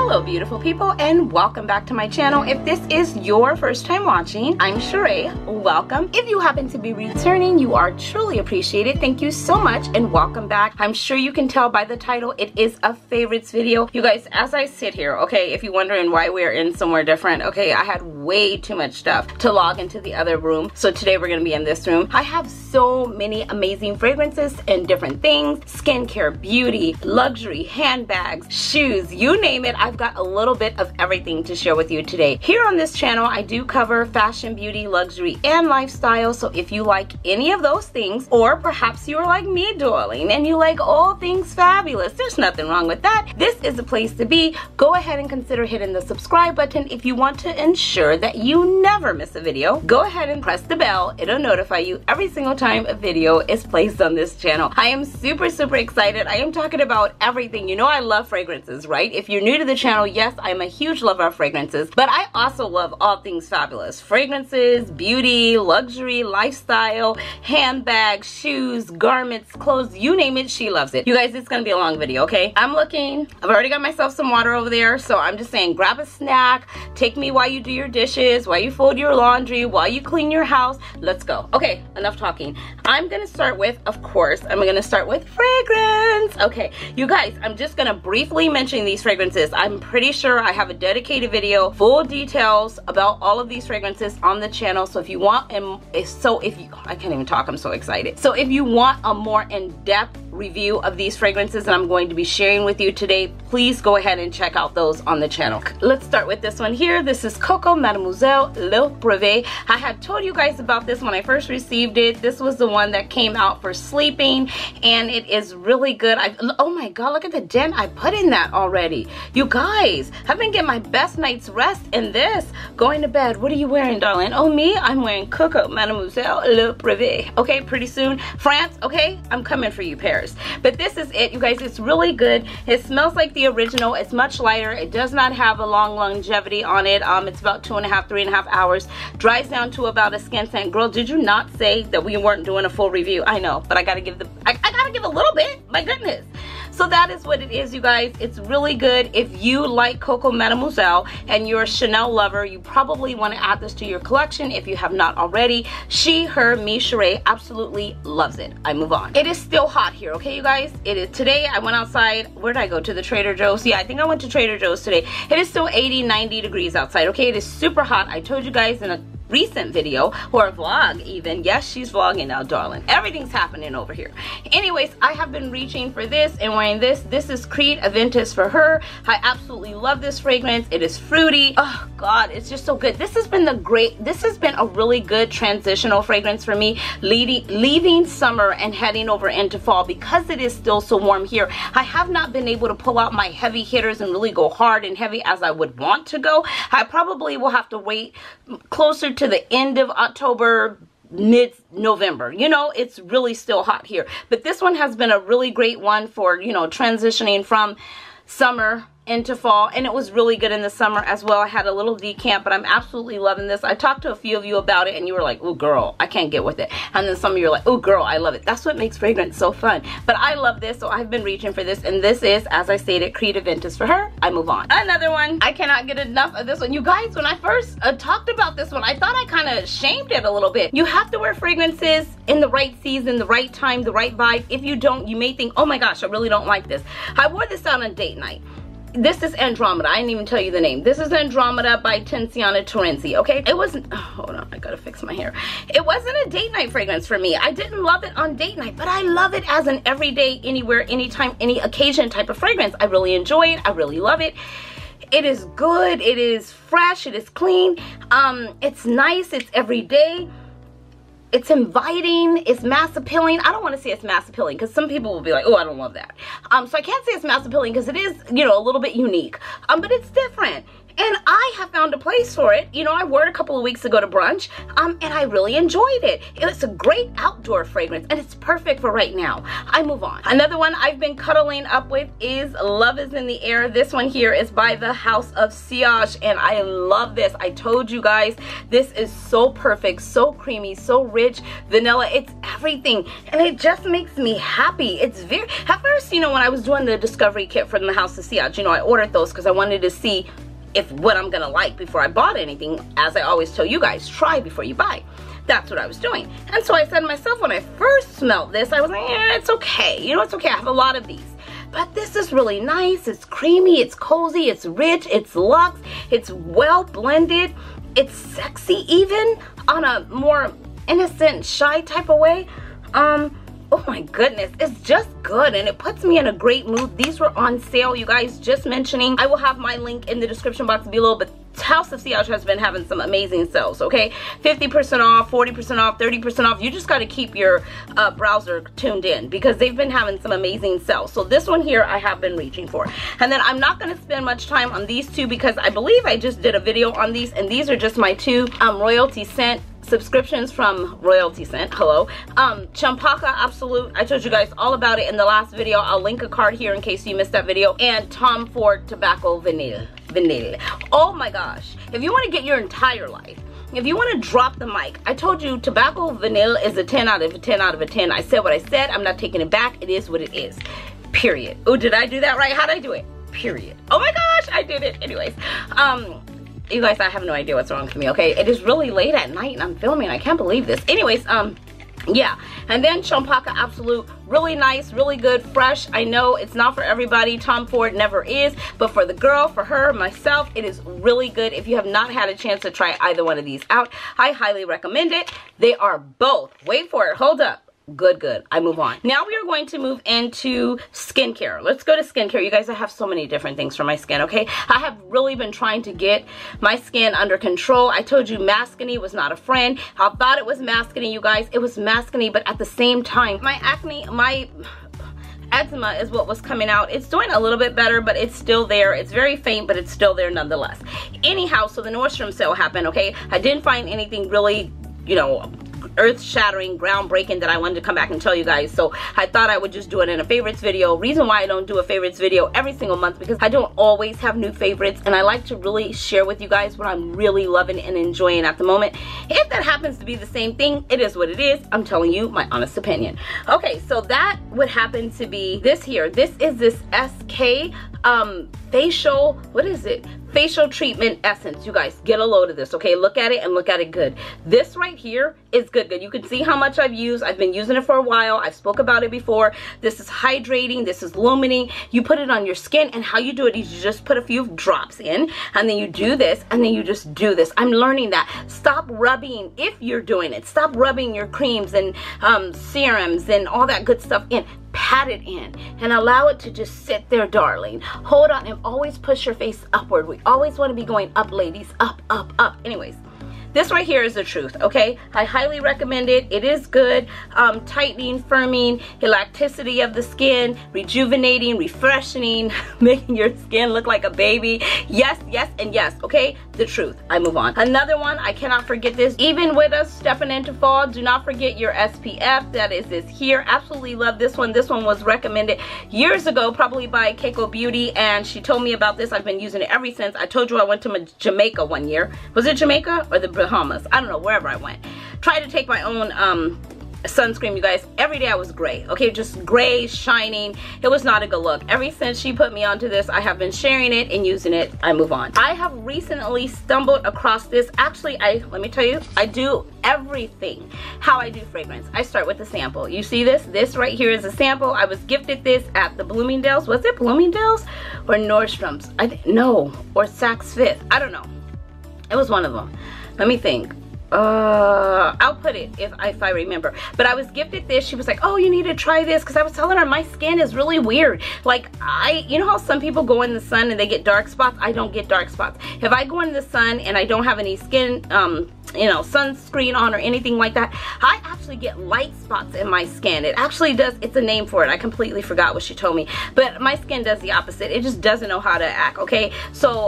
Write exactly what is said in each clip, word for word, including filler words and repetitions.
Hello beautiful people, and welcome back to my channel. If this is your first time watching, I'm Sheree. Welcome. If you happen to be returning, you are truly appreciated. Thank you so much and welcome back. I'm sure you can tell by the title, it is a favorites video. You guys, as I sit here, okay, if you're wondering why we're in somewhere different, okay, I had way too much stuff to log into the other room. So today we're gonna be in this room. I have so many amazing fragrances and different things, skincare, beauty, luxury, handbags, shoes, you name it. I've got a little bit of everything to share with you today. Here on this channel, I do cover fashion, beauty, luxury, and lifestyle. So if you like any of those things, or perhaps you're like me, darling, and you like all things fabulous, there's nothing wrong with that. This is a place to be. Go ahead and consider hitting the subscribe button if you want to ensure that you never miss a video. Go ahead and press the bell. It'll notify you every single time a video is placed on this channel. I am super, super excited. I am talking about everything. You know I love fragrances, right? If you're new to the channel, yes, I'm a huge lover of fragrances, but I also love all things fabulous. Fragrances, beauty, luxury, lifestyle, handbags, shoes, garments, clothes, you name it, she loves it. You guys, it's gonna be a long video, okay? I'm looking, I've already got myself some water over there, so I'm just saying grab a snack, take me while you do your dishes, while you fold your laundry, while you clean your house. Let's go. Okay, enough talking. I'm gonna start with, of course, I'm gonna start with fragrance. Okay, you guys, I'm just gonna briefly mention these fragrances. I'm pretty sure I have a dedicated video, full details about all of these fragrances on the channel. So if you want, and so if you, I can't even talk, I'm so excited. So if you want a more in-depth review of these fragrances that I'm going to be sharing with you today, please go ahead and check out those on the channel. Let's start with this one here. This is Coco Mademoiselle Le Privé. I had told you guys about this when I first received it. This was the one that came out for sleeping, and it is really good. I, oh my God, look at the dent I put in that already. You guys, I've been getting my best night's rest in this. Going to bed. What are you wearing, darling? Oh, me? I'm wearing Coco Mademoiselle Le Privé. Okay, pretty soon. France, okay? I'm coming for you, Paris. But this is it, you guys. It's really good. It smells like the original. It's much lighter. It does not have a long longevity on it. Um, it's about two and a half, three and a half hours. Dries down to about a skin scent. Girl, did you not say that we weren't doing a full review? I know, but I gotta give the, I, I gotta give a little bit. My goodness. So that is what it is, you guys. It's really good. If you like Coco Mademoiselle and you're a Chanel lover, you probably want to add this to your collection if you have not already. She, her, me, Sheree absolutely loves it. I move on. It is still hot here, okay, you guys? It is. Today I went outside. Where did I go? To the Trader Joe's? Yeah, I think I went to Trader Joe's today. It is still eighty, ninety degrees outside, okay? It is super hot. I told you guys in a recent video, or a vlog even. Yes, she's vlogging now, darling. Everything's happening over here. Anyways, I have been reaching for this and wearing this. This is Creed Aventus for her. I absolutely love this fragrance. It is fruity. Oh God, it's just so good. This has been the great, this has been a really good transitional fragrance for me, leading, leaving summer and heading over into fall, because it is still so warm here. I have not been able to pull out my heavy hitters and really go hard and heavy as I would want to go. I probably will have to wait closer to to the end of October, mid-November. You know, it's really still hot here. But this one has been a really great one for, you know, transitioning from summer into fall, and it was really good in the summer as well. I had a little decant, but I'm absolutely loving this. I talked to a few of you about it and you were like, oh girl, I can't get with it. And then some of you are like, oh girl, I love it. That's what makes fragrance so fun. But I love this, so I've been reaching for this, and this is, as I stated, Creed Aventus for her. I move on. Another one. I cannot get enough of this one. You guys, when I first uh, talked about this one, I thought I kind of shamed it a little bit. You have to wear fragrances in the right season, the right time, the right vibe. If you don't, you may think, oh my gosh, I really don't like this. I wore this out on date night. This is Andromeda. I didn't even tell you the name. This is Andromeda by Tiziana Terenzi, okay? It wasn't, oh, hold on, I gotta fix my hair. It wasn't a date night fragrance for me. I didn't love it on date night, but I love it as an everyday, anywhere, anytime, any occasion type of fragrance. I really enjoy it. I really love it. It is good. It is fresh. It is clean. Um, it's nice. It's everyday. It's inviting, it's mass appealing. I don't want to say it's mass appealing because some people will be like, oh, I don't love that. Um, so I can't say it's mass appealing because it is, you know, a little bit unique. Um, but it's different. and I have found a place for it. You know, I wore it a couple of weeks ago to brunch, um, and I really enjoyed it. It's a great outdoor fragrance, and it's perfect for right now. I move on. Another one I've been cuddling up with is Love is in the Air. This one here is by the House of Sillage, and I love this. I told you guys, this is so perfect, so creamy, so rich, vanilla. It's everything, and it just makes me happy. It's very, at first, you know, when I was doing the discovery kit from the House of Sillage, you know, I ordered those because I wanted to see if what I'm gonna like before I bought anything. As I always tell you guys, try before you buy. That's what I was doing. And so I said to myself, when I first smelled this, I was like, yeah, it's okay. You know, it's okay. I have a lot of these. But this is really nice. It's creamy, it's cozy, it's rich, it's luxe, it's well blended, it's sexy even on a more innocent, shy type of way. Um, oh my goodness, it's just good, and it puts me in a great mood. These were on sale, you guys, just mentioning. I will have my link in the description box below, but House of Sillage has been having some amazing sales, okay? fifty percent off, forty percent off, thirty percent off. You just got to keep your uh, browser tuned in because they've been having some amazing sales. So this one here I have been reaching for. And then I'm not going to spend much time on these two because I believe I just did a video on these, and these are just my two um, Royalty Scent subscriptions from Royalty Scent. Hello. Um, Champaka Absolute. I told you guys all about it in the last video. I'll link a card here in case you missed that video. And Tom Ford Tobacco Vanille. Vanille. Oh my gosh. If you want to get your entire life, if you want to drop the mic, I told you Tobacco Vanille is a ten out of a ten out of a ten. I said what I said. I'm not taking it back. It is what it is. Period. Oh, did I do that right? How'd I do it? Period. Oh my gosh, I did it. Anyways, um, you guys, I have no idea what's wrong with me, okay? It is really late at night and I'm filming. I can't believe this. Anyways, um, yeah. And then Champaka Absolute, really nice, really good, fresh. I know it's not for everybody. Tom Ford never is. But for the girl, for her, myself, it is really good. If you have not had a chance to try either one of these out, I highly recommend it. They are both, wait for it, hold up. Good, good. I move on. Now we are going to move into skincare. Let's go to skincare. You guys, I have so many different things for my skin, okay? I have really been trying to get my skin under control. I told you Mascany was not a friend. I thought it was Mascany, you guys. It was Mascany, but at the same time, my acne, my eczema is what was coming out. It's doing a little bit better, but it's still there. It's very faint, but it's still there nonetheless. Anyhow, so the Nordstrom sale happened, okay? I didn't find anything really, you know, earth-shattering, groundbreaking that I wanted to come back and tell you guys. So I thought I would just do it in a favorites video. Reason why I don't do a favorites video every single month, because I don't always have new favorites, and I like to really share with you guys what I'm really loving and enjoying at the moment. If that happens to be the same thing, it is what it is. I'm telling you my honest opinion. Okay, so that would happen to be this here. This is this S K um facial, what is it? Facial treatment essence. You guys, get a load of this, okay? Look at it and look at it good. This right here is good, good. You can see how much I've used. I've been using it for a while. I've spoke about it before. This is hydrating. This is lumining. You put it on your skin, and how you do it is you just put a few drops in, and then you do this, and then you just do this. I'm learning that. Stop rubbing, if you're doing it, stop rubbing your creams and um, serums and all that good stuff in. Pat it in and allow it to just sit there, darling. Hold on and always push your face upward. We always want to be going up, ladies. Up, up, up. Anyways, this right here is the truth, okay? I highly recommend it. It is good. Um, tightening, firming, elasticity of the skin, rejuvenating, refreshing, making your skin look like a baby. Yes, yes, and yes, okay? The truth. I move on. Another one, I cannot forget this. Even with us stepping into fall, do not forget your S P F. That is this here. Absolutely love this one. This one was recommended years ago, probably by Keiko Beauty, and she told me about this. I've been using it ever since. I told you I went to Jamaica one year. Was it Jamaica or the Bahamas? I don't know, wherever I went. Tried to take my own um, sunscreen, you guys. Every day I was gray, okay? Just gray, shining. It was not a good look. Ever since she put me onto this, I have been sharing it and using it. I move on. I have recently stumbled across this. Actually, I let me tell you, I do everything how I do fragrance. I start with the sample. You see this? This right here is a sample. I was gifted this at the Bloomingdale's. Was it Bloomingdale's or Nordstrom's? I think no, or Saks Fifth. I don't know. It was one of them. Let me think. Uh, I'll put it if, if I remember. But I was gifted this. She was like, oh, you need to try this. Because I was telling her my skin is really weird. Like, I, you know how some people go in the sun and they get dark spots? I don't get dark spots. If I go in the sun and I don't have any skin, um, you know, sunscreen on or anything like that, I actually get light spots in my skin. It actually does, it's a name for it. I completely forgot what she told me. But my skin does the opposite. It just doesn't know how to act, okay? So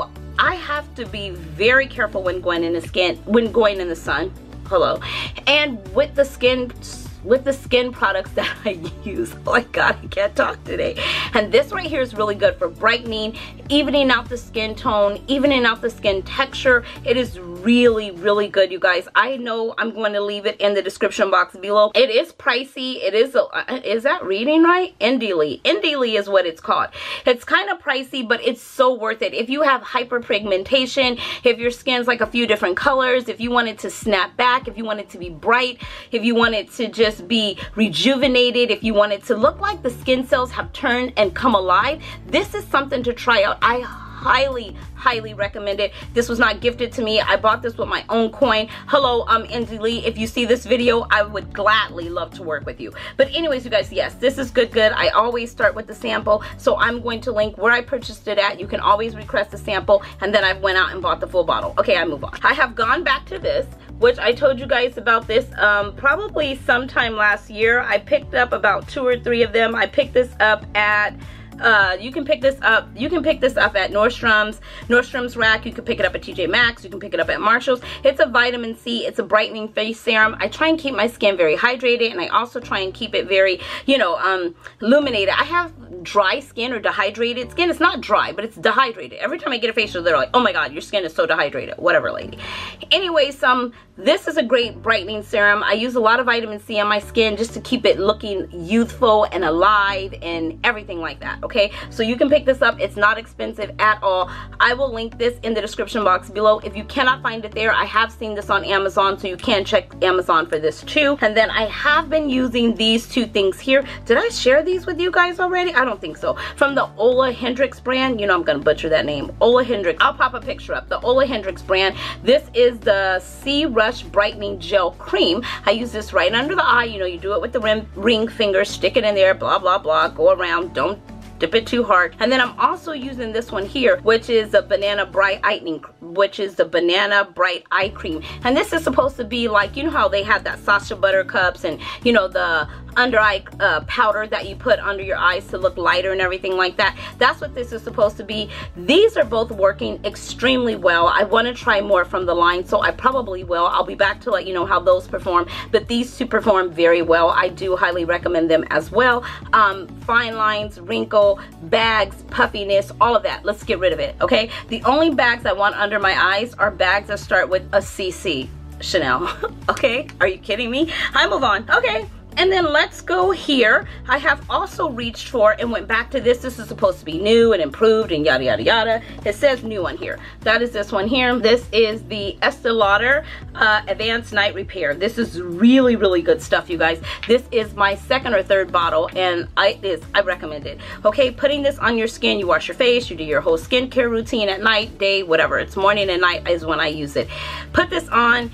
I have to be very careful when going in the skin, when going in the sun. Hello. And with the skin with the skin products that I use. Oh my god, I can't talk today. And this right here is really good for brightening, evening out the skin tone, evening out the skin texture. It is really, really good, you guys. I know I'm going to leave it in the description box below. It is pricey. It is, a, is that reading right? Indie Indie is what it's called. It's kind of pricey, but it's so worth it. If you have hyperpigmentation, if your skin's like a few different colors, if you want it to snap back, if you want it to be bright, if you want it to just be rejuvenated, if you want it to look like the skin cells have turned and come alive, this is something to try out. I highly, highly recommend it. This was not gifted to me. I bought this with my own coin. Hello, um, Indie Lee. If you see this video, I would gladly love to work with you. But anyways, you guys, yes, this is good, good. I always start with the sample, so I'm going to link where I purchased it at. You can always request a sample, and then I went out and bought the full bottle. Okay, I move on. I have gone back to this, which I told you guys about this um, probably sometime last year. I picked up about two or three of them. I picked this up at Uh, you can pick this up. You can pick this up at Nordstrom's, Nordstrom's Rack. You can pick it up at T J Maxx. You can pick it up at Marshall's. It's a vitamin C. It's a brightening face serum. I try and keep my skin very hydrated, and I also try and keep it very, you know, um, illuminated. I have dry skin or dehydrated skin. It's not dry, but it's dehydrated. Every time I get a facial, they're like, "Oh my God, your skin is so dehydrated." Whatever, lady. Anyways, um, this is a great brightening serum. I use a lot of vitamin C on my skin just to keep it looking youthful and alive and everything like that. Okay, so you can pick this up. It's not expensive at all. I will link this in the description box below. If you cannot find it there, I have seen this on Amazon, so you can check Amazon for this too. And then I have been using these two things here. Did I share these with you guys already? I don't think so. From the Ola Hendrix brand. You know I'm gonna butcher that name. Ola Hendrix. I'll pop a picture up. The Ola Hendrix brand. This is the C Rush Brightening Gel Cream. I use this right under the eye. You know, you do it with the ring, ring finger, stick it in there, blah, blah, blah, go around. Don't dip it too hard. And then I'm also using this one here, which is the Banana Bright Lightening, which is the Banana Bright Eye Cream. And this is supposed to be like, you know how they have that Sacha Buttercups and, you know, the under eye uh, powder that you put under your eyes to look lighter and everything like that. That's what this is supposed to be. These are both working extremely well. I want to try more from the line, so I probably will. I'll be back to let you know how those perform, but these two perform very well. I do highly recommend them as well. Um, fine lines, wrinkle, bags, puffiness, all of that. Let's get rid of it, okay? The only bags I want under my eyes are bags that start with a C C. Chanel. Okay? Are you kidding me? I move on. Okay. And then let's go here. I have also reached for and went back to this. This is supposed to be new and improved and yada, yada, yada. It says new on here. That is this one here. This is the Estee Lauder uh, Advanced Night Repair. This is really, really good stuff, you guys. This is my second or third bottle, and I, is, I recommend it. Okay, putting this on your skin, you wash your face, you do your whole skincare routine at night, day, whatever. It's morning and night is when I use it. Put this on.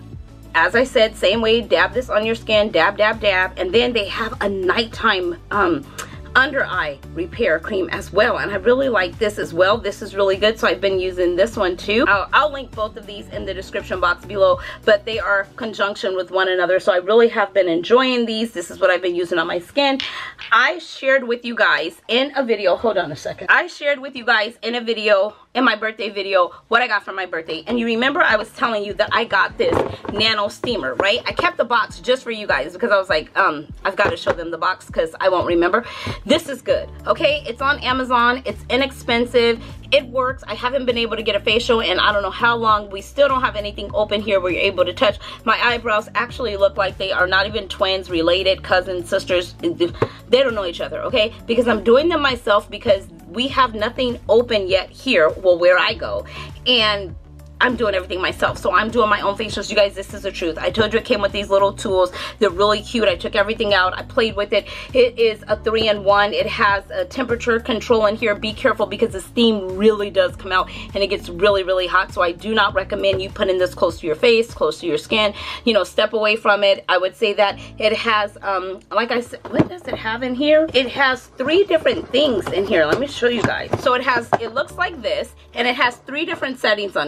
As I said, same way, dab this on your skin, dab, dab, dab, and then they have a nighttime um, under eye repair cream as well, and I really like this as well. This is really good, so I've been using this one too. I'll, I'll link both of these in the description box below, but they are conjunction with one another, so I really have been enjoying these. This is what I've been using on my skin. I shared with you guys in a video, hold on a second. I shared with you guys in a video, in my birthday video, what I got for my birthday. And you remember I was telling you that I got this nano steamer, right? I kept the box just for you guys because I was like, um, I've got to show them the box because I won't remember. This is good, okay? It's on Amazon. It's inexpensive. It works. I haven't been able to get a facial in I don't know how long. We still don't have anything open here where you're able to touch. My eyebrows actually look like they are not even twins, related, cousins, sisters. They don't know each other, okay? Because I'm doing them myself because we have nothing open yet here, well, where I go. And I'm doing everything myself, so I'm doing my own facials. You guys, this is the truth. I told you it came with these little tools. They're really cute. I took everything out. I played with it. It is a three in one. It has a temperature control in here. Be careful because the steam really does come out and it gets really, really hot. So I do not recommend you putting this close to your face, close to your skin. You know, step away from it. I would say that it has, um, like I said, what does it have in here? It has three different things in here. Let me show you guys. So it has, it looks like this, and it has three different settings on here. You can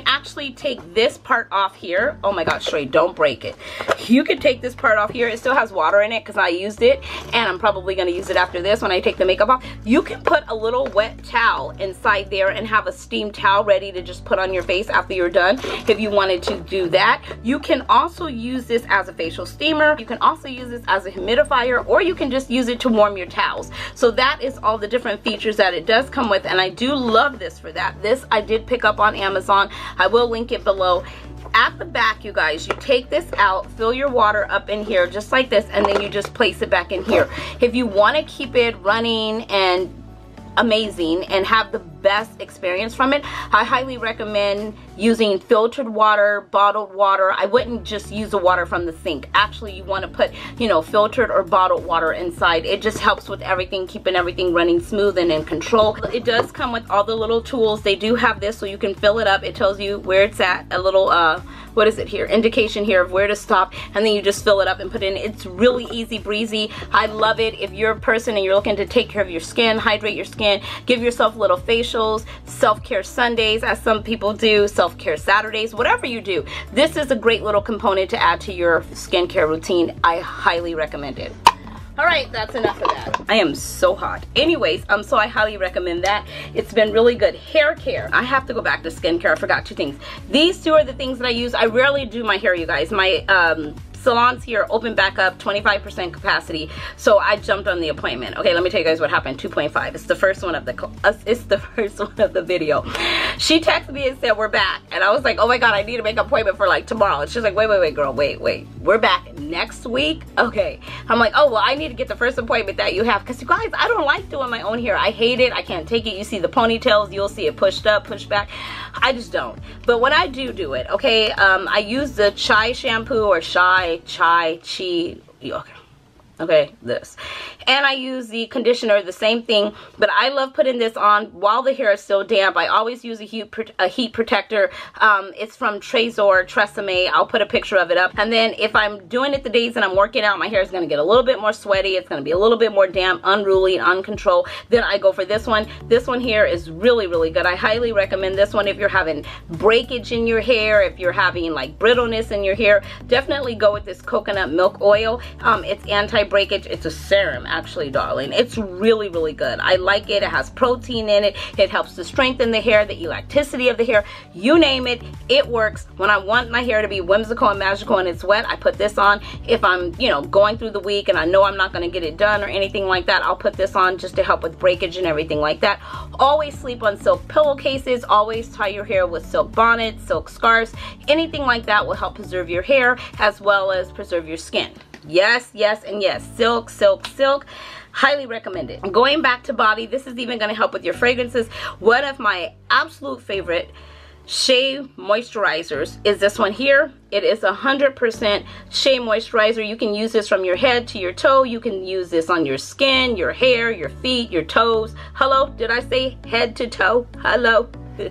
can actually take this part off here. Oh my gosh, Sheree, don't break it. You can take this part off here. It still has water in it because I used it, and I'm probably going to use it after this when I take the makeup off. You can put a little wet towel inside there and have a steam towel ready to just put on your face after you're done if you wanted to do that. You can also use this as a facial steamer. You can also use this as a humidifier, or you can just use it to warm your towels. So that is all the different features that it does come with, and I do love this for that. This I did pick up on Amazon. I will link it below. At the back, you guys, you take this out, fill your water up in here just like this, and then you just place it back in here. If you want to keep it running and amazing and have the best experience from it, I highly recommend using filtered water, bottled water. I wouldn't just use the water from the sink. Actually, you want to put, you know, filtered or bottled water inside. It just helps with everything, keeping everything running smooth and in control. It does come with all the little tools. They do have this so you can fill it up. It tells you where it's at, a little uh what is it here, indication here of where to stop, and then you just fill it up and put it in. It's really easy breezy. I love it. If you're a person and you're looking to take care of your skin, hydrate your skin, give yourself little facials, self-care Sundays as some people do, self-care Saturdays, whatever you do, this is a great little component to add to your skincare routine. I highly recommend it. All right, that's enough of that. I am so hot. Anyways, um, so I highly recommend that. It's been really good. Hair care. I have to go back to skincare. I forgot two things. These two are the things that I use. I rarely do my hair, you guys. My um, salons here open back up, twenty-five percent capacity, so I jumped on the appointment. Okay, let me tell you guys what happened. Two point five. It's the first one of the uh, it's the first one of the video. She texted me and said we're back, and I was like, oh my god, I need to make an appointment for like tomorrow. And she's like, wait, wait, wait, girl, wait, wait, we're back next week. Okay, I'm like, oh well, I need to get the first appointment that you have, because you guys, I don't like doing my own hair. I hate it. I can't take it. You see the ponytails, you'll see it pushed up, pushed back. I just don't. But when I do do it, okay, um, I use the Chai shampoo or Chai Chai Chi. Okay. Okay, this. And I use the conditioner, the same thing, but I love putting this on while the hair is still damp. I always use a heat, a heat protector. Um, it's from Trésor Tresemme. I'll put a picture of it up. And then if I'm doing it the days that I'm working out, my hair is going to get a little bit more sweaty. It's going to be a little bit more damp, unruly, uncontrolled. Then I go for this one. This one here is really, really good. I highly recommend this one if you're having breakage in your hair, if you're having like brittleness in your hair. Definitely go with this coconut milk oil. Um, it's anti-breakage. It's a serum, actually, darling. It's really, really good. I like it. It has protein in it. It helps to strengthen the hair, the elasticity of the hair. You name it, it works. When I want my hair to be whimsical and magical and it's wet, I put this on. If I'm, you know, going through the week and I know I'm not going to get it done or anything like that, I'll put this on just to help with breakage and everything like that. Always sleep on silk pillowcases. Always tie your hair with silk bonnets, silk scarves. Anything like that will help preserve your hair as well as preserve your skin. Yes, yes, and yes. Silk, silk, silk. Highly recommend it. Going back to body, this is even going to help with your fragrances. One of my absolute favorite Shea moisturizers is this one here. It is a one hundred percent Shea moisturizer. You can use this from your head to your toe. You can use this on your skin, your hair, your feet, your toes. Hello, did I say head to toe? Hello.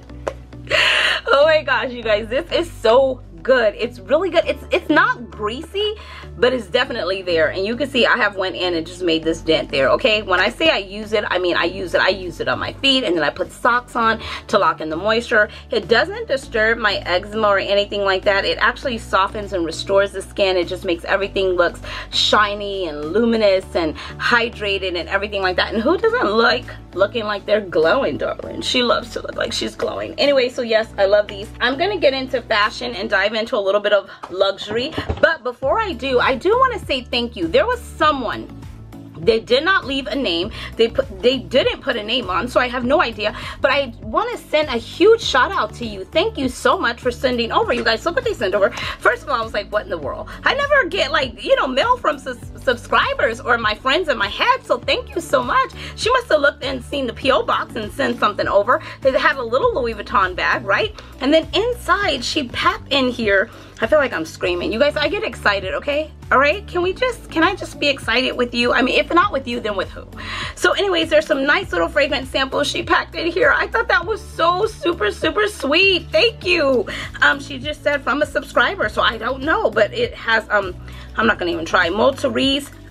Oh my gosh, you guys, this is so good. It's really good. It's it's not greasy, but it's definitely there, and you can see I have went in and just made this dent there. Okay, when I say I use it, I mean I use it I use it on my feet, and then I put socks on to lock in the moisture. It doesn't disturb my eczema or anything like that. It actually softens and restores the skin. It just makes everything looks shiny and luminous and hydrated and everything like that. And who doesn't like looking like they're glowing, darling? She loves to look like she's glowing. Anyway, so yes, I love these. I'm gonna get into fashion and dive into a little bit of luxury, but before I do, I do want to say thank you. There was someone, they did not leave a name, they put they didn't put a name on, so I have no idea, but I want to send a huge shout out to you. Thank you so much for sending over. You guys, look what they sent over. First of all, I was like, what in the world? I never get, like, you know, mail from su subscribers or my friends in my head, so thank you so much. She must have looked and seen the P O box and sent something over. They had a little Louis Vuitton bag, right? And then inside she packed in here, I feel like I'm screaming. You guys, I get excited, okay? All right, can we just, can I just be excited with you? I mean, if not with you, then with who? So anyways, there's some nice little fragrance samples she packed in here. I thought that was so super, super sweet. Thank you. Um, she just said from a subscriber, so I don't know, but it has, um, I'm not gonna even try. Multiri's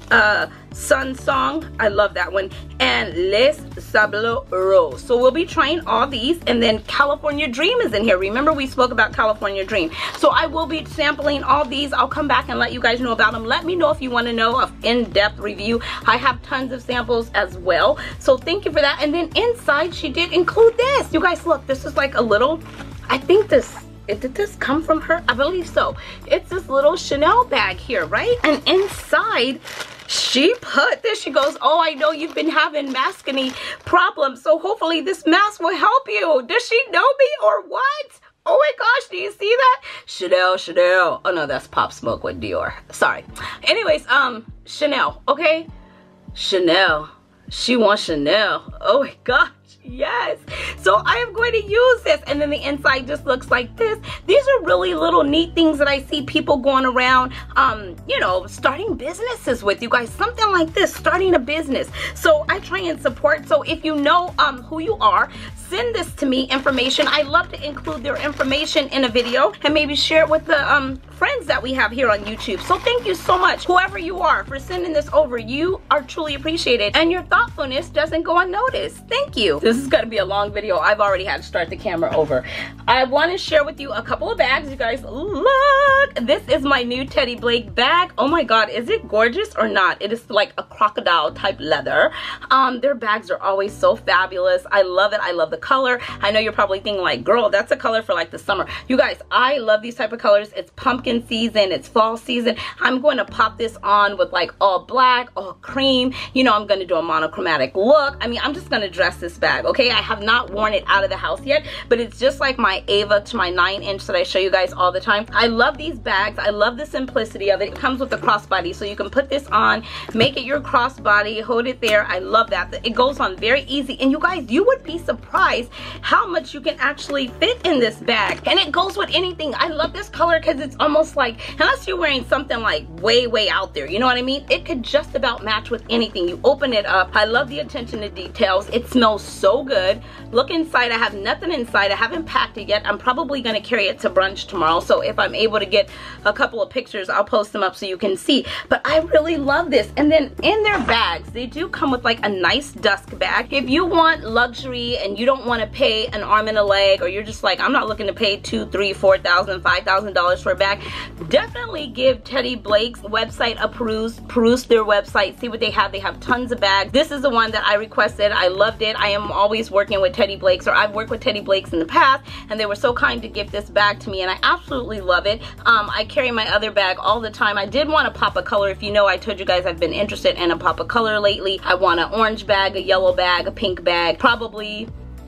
uh, Sun Song. I love that one. And Les Sables Rose. So we'll be trying all these. And then California Dream is in here. Remember we spoke about California Dream. So I will be sampling all these. I'll come back and let you guys know about them. Let me know if you want to know an in-depth review. I have tons of samples as well. So thank you for that. And then inside she did include this. You guys look, this is like a little, I think this, did this come from her? I believe so. It's this little Chanel bag here, right? And inside, she put this. She goes, oh, I know you've been having maskne problems, so hopefully this mask will help you. Does she know me or what? Oh my gosh, do you see that? Chanel, Chanel. Oh no, that's Pop Smoke with Dior. Sorry. Anyways, um, Chanel, okay? Chanel. She wants Chanel. Oh my gosh. Yes, so I am going to use this, and then the inside just looks like this. These are really little neat things that I see people going around, um, you know, starting businesses with. You guys, something like this, starting a business. So I try and support. So if you know um, who you are, send this to me, information. I love to include their information in a video and maybe share it with the um, friends that we have here on YouTube. So thank you so much, whoever you are, for sending this over. You are truly appreciated, and your thoughtfulness doesn't go unnoticed. Thank you. This is going to be a long video. I've already had to start the camera over. I want to share with you a couple of bags. You guys, look. This is my new Teddy Blake bag. Oh my God, is it gorgeous or not? It is like a crocodile type leather. Um, their bags are always so fabulous. I love it. I love the color. I know you're probably thinking like, girl, that's a color for like the summer. You guys, I love these type of colors. It's pumpkin season. It's fall season. I'm going to pop this on with like all black, all cream. You know, I'm going to do a monochromatic look. I mean, I'm just going to dress this bag. Okay, I have not worn it out of the house yet, but it's just like my Ava to my nine inch that I show you guys all the time. I love these bags. I love the simplicity of it. It comes with a crossbody, so you can put this on, make it your crossbody, hold it there. I love that. It goes on very easy, and you guys, you would be surprised how much you can actually fit in this bag, and it goes with anything. I love this color because it's almost like, unless you're wearing something like way, way out there, you know what I mean? It could just about match with anything. You open it up. I love the attention to details. It smells so good. Look inside. I have nothing inside. I haven't packed it yet. I'm probably going to carry it to brunch tomorrow, so if I'm able to get a couple of pictures, I'll post them up so you can see. But I really love this. And then in their bags, they do come with like a nice dusk bag. If you want luxury and you don't want to pay an arm and a leg, or you're just like, I'm not looking to pay two, three, four thousand, five thousand dollars for a bag, definitely give Teddy Blake's website a peruse. Peruse their website. See what they have. They have tons of bags. This is the one that I requested. I loved it. I am always working with Teddy Blake's, or I've worked with Teddy Blake's in the past, and they were so kind to give this bag to me, and I absolutely love it. Um, I carry my other bag all the time. I did want to pop a color. If you know, I told you guys I've been interested in a pop a color lately. I want an orange bag, a yellow bag, a pink bag, probably,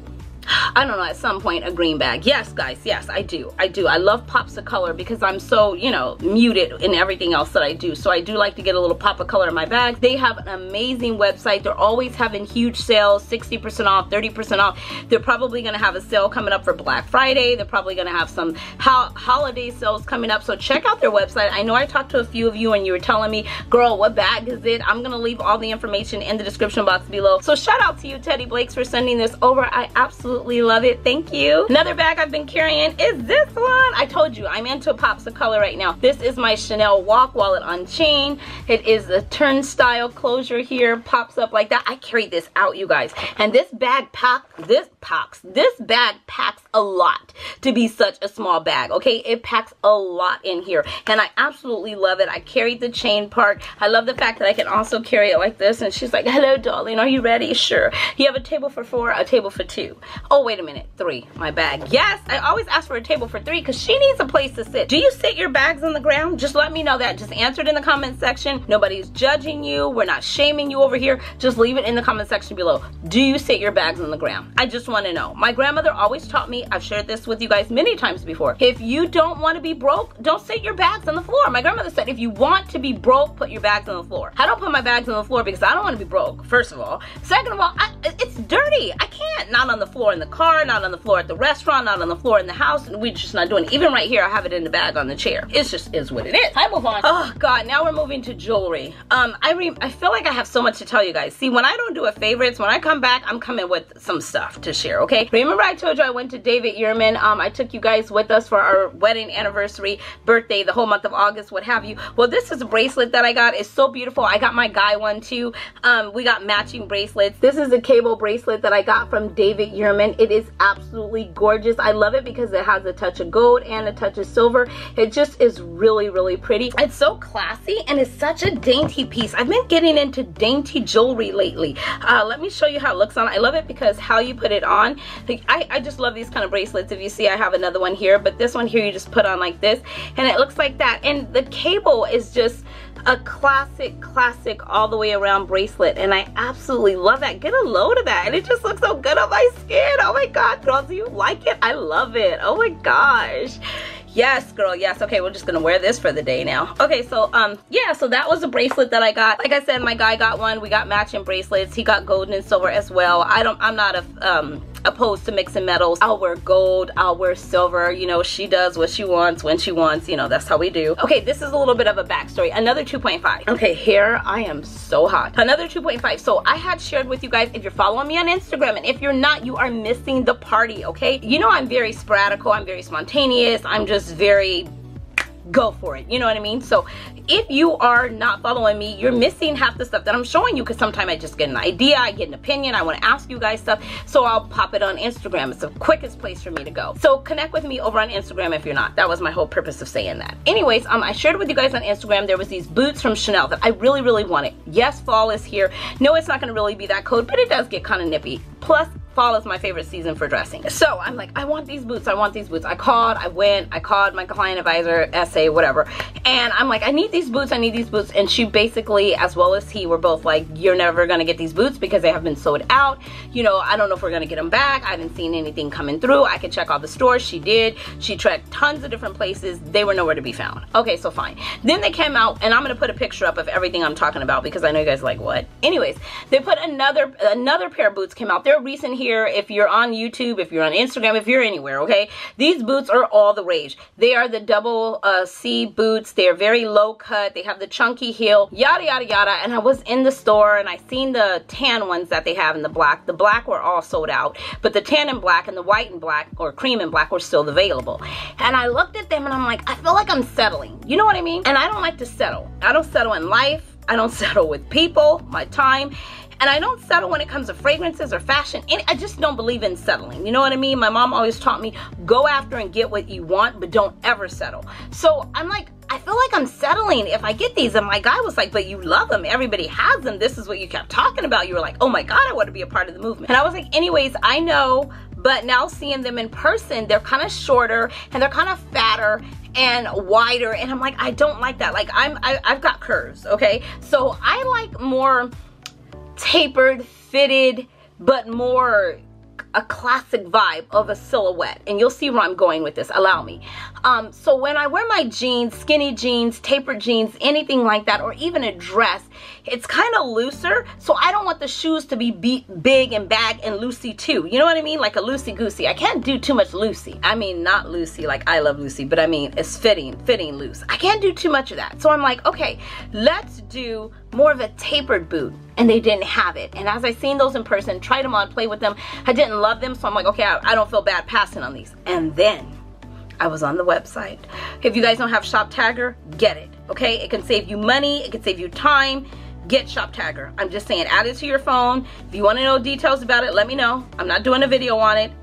I don't know, at some point a green bag. Yes, guys, yes, I do. I do. I love pops of color because I'm so, you know, muted in everything else that I do. So I do like to get a little pop of color in my bags. They have an amazing website. They're always having huge sales, sixty percent off, thirty percent off. They're probably going to have a sale coming up for Black Friday. They're probably going to have some ho holiday sales coming up. So check out their website. I know I talked to a few of you and you were telling me, girl, what bag is it? I'm going to leave all the information in the description box below. So shout out to you, Teddy Blake's, for sending this over. I absolutely love it. Thank you. Another bag I've been carrying is this one. I told you I'm into pops of color right now. This is my Chanel Walk Wallet on chain. It is a turnstile closure here, pops up like that. I carry this out, you guys, and this bag pack this packs this bag packs a lot to be such a small bag. Okay, it packs a lot in here, and I absolutely love it. I carried the chain part. I love the fact that I can also carry it like this, and she's like, hello darling, are you ready? Sure. You have a table for four, a table for two. Oh, wait a minute, three. My bag. Yes, I always ask for a table for three because she needs a place to sit. Do you sit your bags on the ground? Just let me know that. Just answer it in the comment section. Nobody's judging you. We're not shaming you over here. Just leave it in the comment section below. Do you sit your bags on the ground? I just want to know. My grandmother always taught me, I've shared this with you guys many times before, if you don't want to be broke, don't sit your bags on the floor. My grandmother said, if you want to be broke, put your bags on the floor. I don't put my bags on the floor because I don't want to be broke, first of all. Second of all, I, it's dirty. I can't. Not on the floor in the car, not on the floor at the restaurant, not on the floor in the house. We're just not doing it. Even right here, I have it in the bag on the chair. It's just is what it is. I move on. Oh God, now we're moving to jewelry. Um, I re I feel like I have so much to tell you guys. See, when I don't do a favorites, when I come back, I'm coming with some stuff to share, okay? Remember I told you I went to David Yurman, um, Um, I took you guys with us for our wedding anniversary, birthday, the whole month of August, what have you. Well, this is a bracelet that I got. It's so beautiful. I got my guy one too. Um, we got matching bracelets. This is a cable bracelet that I got from David Yurman. It is absolutely gorgeous. I love it because it has a touch of gold and a touch of silver. It just is really, really pretty. It's so classy and it's such a dainty piece. I've been getting into dainty jewelry lately. Uh, let me show you how it looks on. I love it because how you put it on. Like, I, I just love these kind of bracelets. If you see, I have another one here, but this one here you just put on like this and it looks like that. And the cable is just a classic, classic all the way around bracelet, and I absolutely love that. Get a load of that, and it just looks so good on my skin. Oh my god, girls, do you like it? I love it. Oh my gosh. Yes, girl, yes. Okay, we're just gonna wear this for the day now. Okay, so um yeah, so that was a bracelet that I got. Like I said, my guy got one. We got matching bracelets. He got gold and silver as well. I don't I'm not a um opposed to mixing metals. I'll wear gold, I'll wear silver. You know, she does what she wants when she wants. You know, that's how we do. Okay, this is a little bit of a backstory. Another two point five. Okay, here I am so hot. Another two point five. So I had shared with you guys, if you're following me on Instagram, and if you're not, you are missing the party, okay? You know I'm very sporadical, I'm very spontaneous, I'm just very go for it, you know what I mean? So if you are not following me, you're missing half the stuff that I'm showing you, because sometimes I just get an idea, I get an opinion, I want to ask you guys stuff, so I'll pop it on Instagram. It's the quickest place for me to go. So connect with me over on Instagram if you're not. That was my whole purpose of saying that. Anyways, um, I shared with you guys on Instagram, there was these boots from Chanel that I really, really wanted. Yes, fall is here. No, it's not going to really be that cold, but it does get kind of nippy. Plus, fall is my favorite season for dressing. So I'm like, I want these boots, I want these boots. I called, I went, I called my client advisor, S A, whatever. And I'm like, I need these boots, I need these boots. And she basically, as well as he, were both like, you're never gonna get these boots because they have been sold out. You know, I don't know if we're gonna get them back. I haven't seen anything coming through. I could check all the stores. She did. She checked tons of different places. They were nowhere to be found. Okay, so fine. Then they came out, and I'm gonna put a picture up of everything I'm talking about because I know you guys are like, what? Anyways, they put another, another pair of boots came out. They're recent here. If you're on YouTube, if you're on Instagram, if you're anywhere, okay, these boots are all the rage. They are the double uh, C boots. They're very low cut. They have the chunky heel, yada yada yada. And I was in the store and I seen the tan ones that they have in the black. The black were all sold out, but the tan and black and the white and black, or cream and black, were still available. And I looked at them and I'm like, I feel like I'm settling. You know what I mean? And I don't like to settle. I don't settle in life. I don't settle with people, my time. And I don't settle when it comes to fragrances or fashion. I just don't believe in settling. You know what I mean? My mom always taught me, go after and get what you want, but don't ever settle. So I'm like, I feel like I'm settling if I get these. And my guy was like, but you love them. Everybody has them. This is what you kept talking about. You were like, oh my God, I want to be a part of the movement. And I was like, anyways, I know, but now seeing them in person, they're kind of shorter and they're kind of fatter and wider. And I'm like, I don't like that. Like I'm, I, I've got curves, okay? So I like more tapered, fitted, but more a classic vibe of a silhouette. And you'll see where I'm going with this. Allow me. Um, so when I wear my jeans, skinny jeans, tapered jeans, anything like that, or even a dress, it's kind of looser. So I don't want the shoes to be big and bag and loosey too. You know what I mean? Like a loosey-goosey. I can't do too much loosey. I mean, not loosey like I love Lucy, but I mean, it's fitting, fitting loose. I can't do too much of that. So I'm like, okay, let's do more of a tapered boot. And they didn't have it. And as I seen those in person, tried them on, played with them, I didn't love them. So I'm like, okay, I, I don't feel bad passing on these. And then I was on the website. If you guys don't have Shop Tagger, get it. Okay, it can save you money. It can save you time. Get Shop Tagger. I'm just saying, add it to your phone. If you want to know details about it, let me know. I'm not doing a video on it.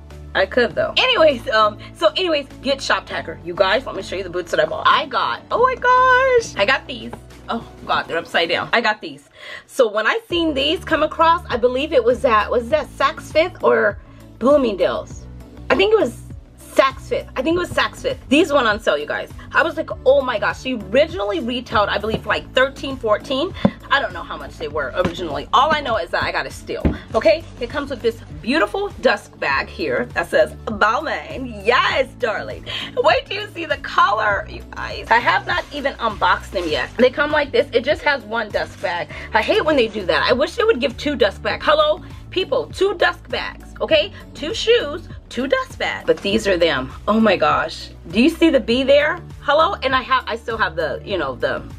I could though. Anyways, um, so anyways, get Shop Tagger. You guys, let me show you the boots that I bought. I got, oh my gosh, I got these. Oh God, they're upside down. I got these. So when I seen these come across, I believe it was at, was that Saks Fifth or Bloomingdale's? I think it was Saks Fifth. I think it was Saks Fifth. These went on sale, you guys. I was like, oh my gosh. She originally retailed, I believe, for like thirteen, fourteen. I don't know how much they were originally. All I know is that I got a steal. Okay, it comes with this beautiful dusk bag here that says Balmain. Yes, darling. Wait till you see the color, you guys. I have not even unboxed them yet. They come like this. It just has one dusk bag. I hate when they do that. I wish they would give two dusk bags. Hello, people, two dusk bags. Okay, two shoes, two dust bags. But these are them. Oh my gosh. Do you see the bee there? Hello? And I have, I still have the, you know, the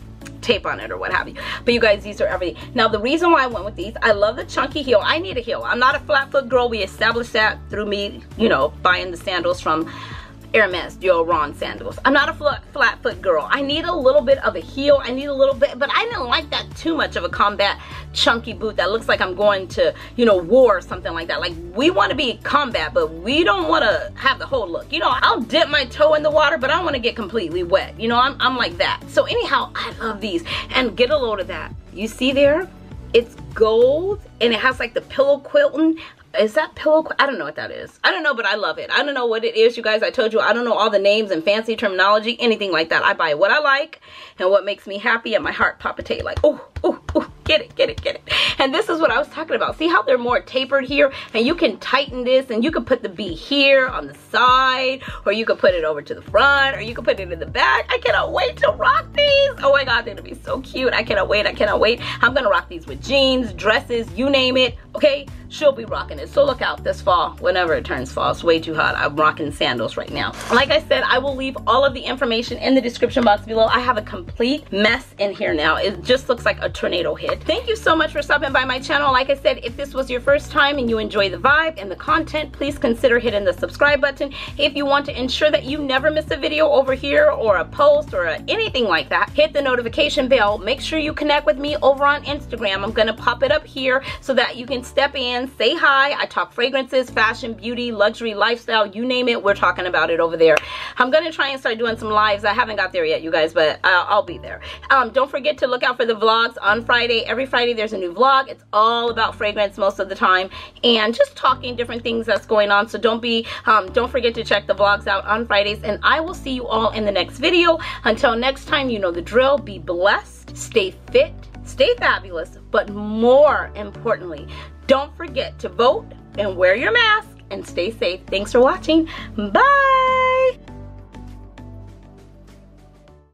tape on it or what have you. But you guys, these are everything. Now the reason why I went with these, I love the chunky heel. I need a heel. I'm not a flat foot girl. We established that through me, you know, buying the sandals from Hermes, Joe Ron sandals. I'm not a flat, flat foot girl. I need a little bit of a heel. I need a little bit, but I didn't like that too much of a combat chunky boot that looks like I'm going to, you know, war or something like that. Like, we want to be combat, but we don't want to have the whole look. You know, I'll dip my toe in the water, but I don't want to get completely wet. You know, I'm, I'm like that. So anyhow, I love these. And get a load of that. You see there? It's gold, and it has like the pillow quilting. Is that pillow? I don't know what that is. I don't know, but I love it. I don't know what it is, you guys. I told you I don't know all the names and fancy terminology, anything like that. I buy what I like and what makes me happy, and my heart palpitate like, oh, oh, oh, get it, get it, get it. And this is what I was talking about. See how they're more tapered here, and you can tighten this, and you can put the B here on the side, or you can put it over to the front, or you can put it in the back. I cannot wait to rock these. Oh my God, they're gonna be so cute. I cannot wait. I cannot wait. I'm gonna rock these with jeans, dresses, you name it. Okay, she'll be rocking it. So look out this fall, whenever it turns fall. It's way too hot. I'm rocking sandals right now. Like I said, I will leave all of the information in the description box below. I have a complete mess in here now. It just looks like a tornado hit. Thank you so much for stopping by my channel. Like I said, if this was your first time and you enjoy the vibe and the content, please consider hitting the subscribe button. If you want to ensure that you never miss a video over here or a post or a, anything like that, hit the notification bell. Make sure you connect with me over on Instagram. I'm gonna pop it up here so that you can step in, say hi. I talk fragrances, fashion, beauty, luxury, lifestyle, you name it, we're talking about it over there. I'm gonna try and start doing some lives. I haven't got there yet, you guys, but uh, I'll be there. Um, don't forget to look out for the vlogs on Friday. Every Friday there's a new vlog. It's all about fragrance most of the time and just talking different things that's going on. So don't be, um, don't forget to check the vlogs out on Fridays, and I will see you all in the next video. Until next time, you know the drill. Be blessed, stay fit, stay fabulous, but more importantly, don't forget to vote and wear your mask and stay safe. Thanks for watching. Bye.